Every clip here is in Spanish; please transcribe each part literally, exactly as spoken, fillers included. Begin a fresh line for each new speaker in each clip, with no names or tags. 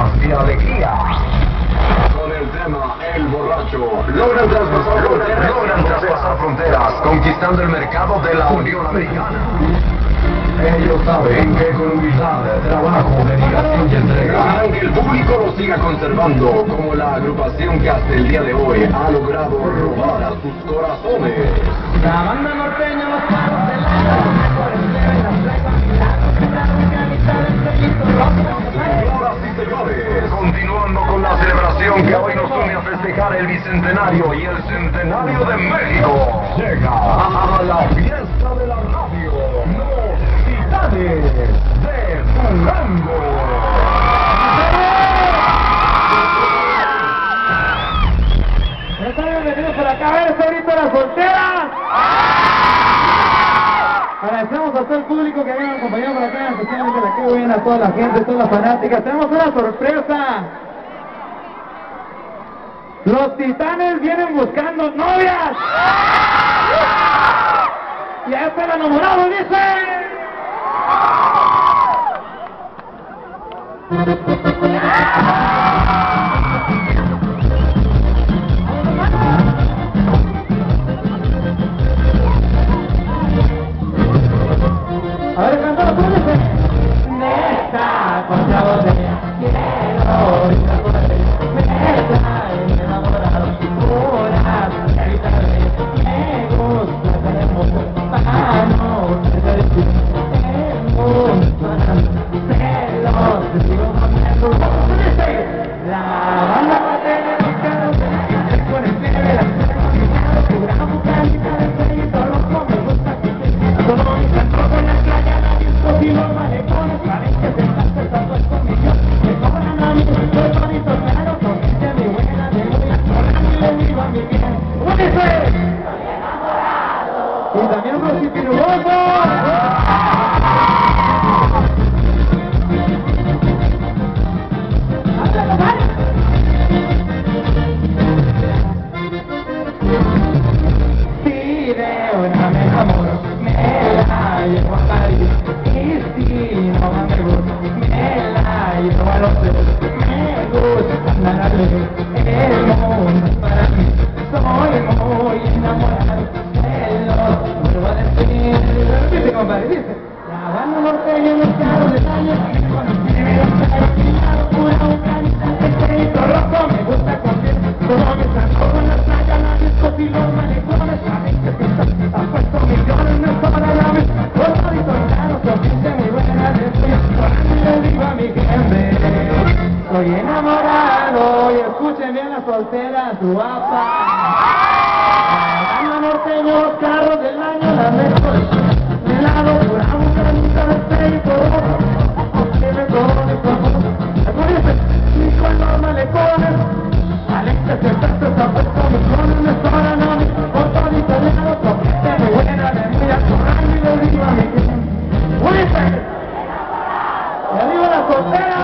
paz y alegría. Con el tema El Borracho, logran traspasar fronteras, logran traspasar fronteras, conquistando el mercado de la Unión Americana. Ellos saben que con humildad, trabajo, dedicación y entrega harán que el público lo siga conservando como la agrupación que hasta el día de hoy ha logrado robar a sus corazones.
La banda norteña, los paros del año, los mejores deben las
Señoras y señores, continuando con la celebración que hoy nos une a festejar el bicentenario y el centenario de México, llega a la fiesta de la radio, los Titanes de Durango.
¿Están bienvenidos por acá? A ver, ese grito de las solteras. Agradecemos a todo el público que habían acompañado por acá, especialmente a la que buena, a toda la gente, a todas las fanáticas. Tenemos una sorpresa. Los Titanes vienen buscando novias. Y a este el enamorado dice... A ver, cantamos, ¿cómo dice? Neta, contra botella, quiero ir a correr. Neta, y me enamoraron, una carita de me gusta tener mucho, mano, que te decir, es mucho, celos, te sigo cambiando. ¿Cómo dice? La banda va a tener un carro de la gente con el pie de la ciudad, juramos carita de sellito rojo, me gusta que te todo mi canto con la playa, la disco y los malecones, saben que se están pensando el conmigo, me cobran a mí, soy bonito, claro, con gente muy buena, me voy a cobrar y le digo a mi bien, ¿cómo dice? Estoy enamorado. Y también un rosipirugoso. Si de una me enamoro, me la llevo a París. Y si no me gusta, me la llevo a los dedos. Me gusta andar a ver, el mundo es para mí. Soy muy enamorado de los, vuelvo a decir. Repite, compadre, dice. La banda norteña en los carros de año, me conocí, me gusta el peinado, pura bucanita, el pelito rojo, me gusta contigo. Todo me sacó con la playa, la disco y los malecones, saben que se han puesto millones, no sobra la vez. Todo y claro, son gente muy buena, de estoy explorando y le digo a mi gente, estoy enamorado, y escuchen bien las solteras, guapa. La banda norteña, los carros del año, las mejores. De lado, pura bucanita, el pelito rojo, tiene todo mi cuerpo. Acuérdense, ni con los malecones. Alexa se trata, está puesto millones, me sobran a mí, por todo italiano, con gente muy buena, me voy a cobrar y le digo a mi gente, ¡Ulises! ¡Le digo la soltera!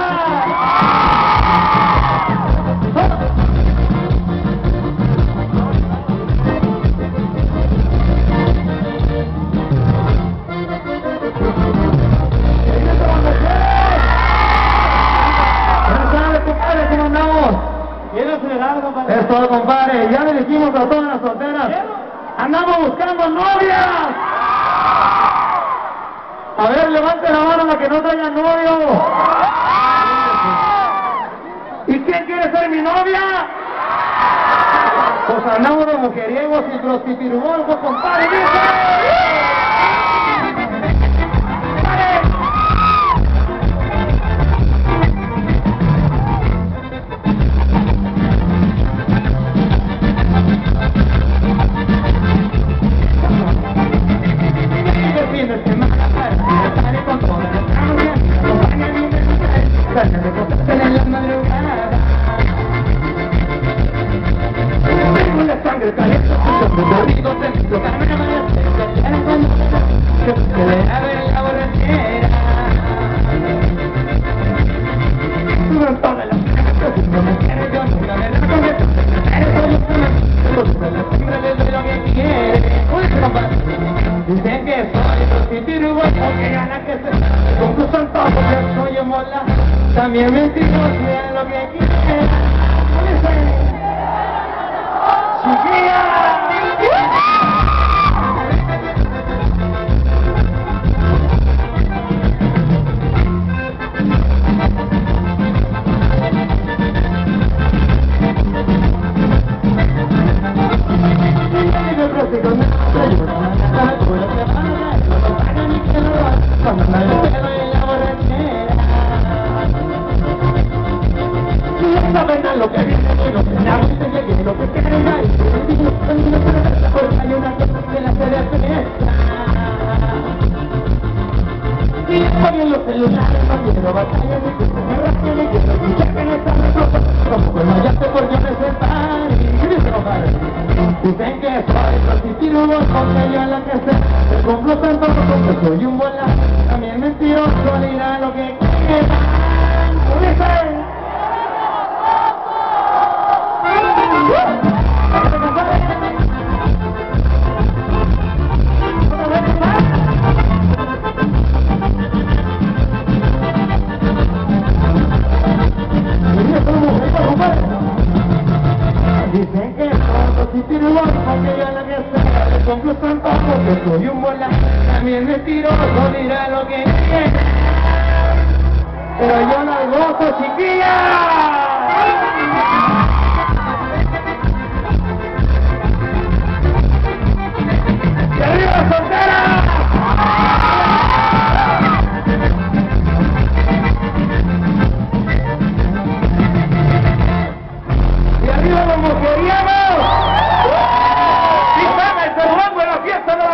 Es todo, compadre. Ya le dijimos a todas las solteras, andamos buscando novias. A ver, levante la mano la que no traiga novio. ¿Y quién quiere ser mi novia? Pues andamos de mujeriegos y prostituirugolfos, compadre. Tengo la sangre caliente, los gorritos de mi tocar, me llaman que se le abre la borrachera. Suben todas las cosas, no me quiere, yo nunca me largo de tu secretario, soy un la siempre le doy lo que quiere. Oye, compadre, dicen que soy prostituto, que gana que se concursan todos, que soy mola, también mentiroso, lo que viene y lo que la gente llegue, lo que quiere y hay. Y yo también no puedo ver porque hay una cosa que la hace de fiesta. Y después en los celulares no quiero batalla ni que se me rasque ni quiero escuchar que no está roto. Como que no hallaste por yo me separar y grito para dicen que soy prostituto porque yo la que sé te compro tanto porque soy un bola. También mentiroso dirá lo que quieran. ¡Ulises! Dicen que soy positivo porque yo la que sé le compro tanto porque soy un bola. También mentiroso dirá lo que quiera, pero yo no gozo, chiquilla.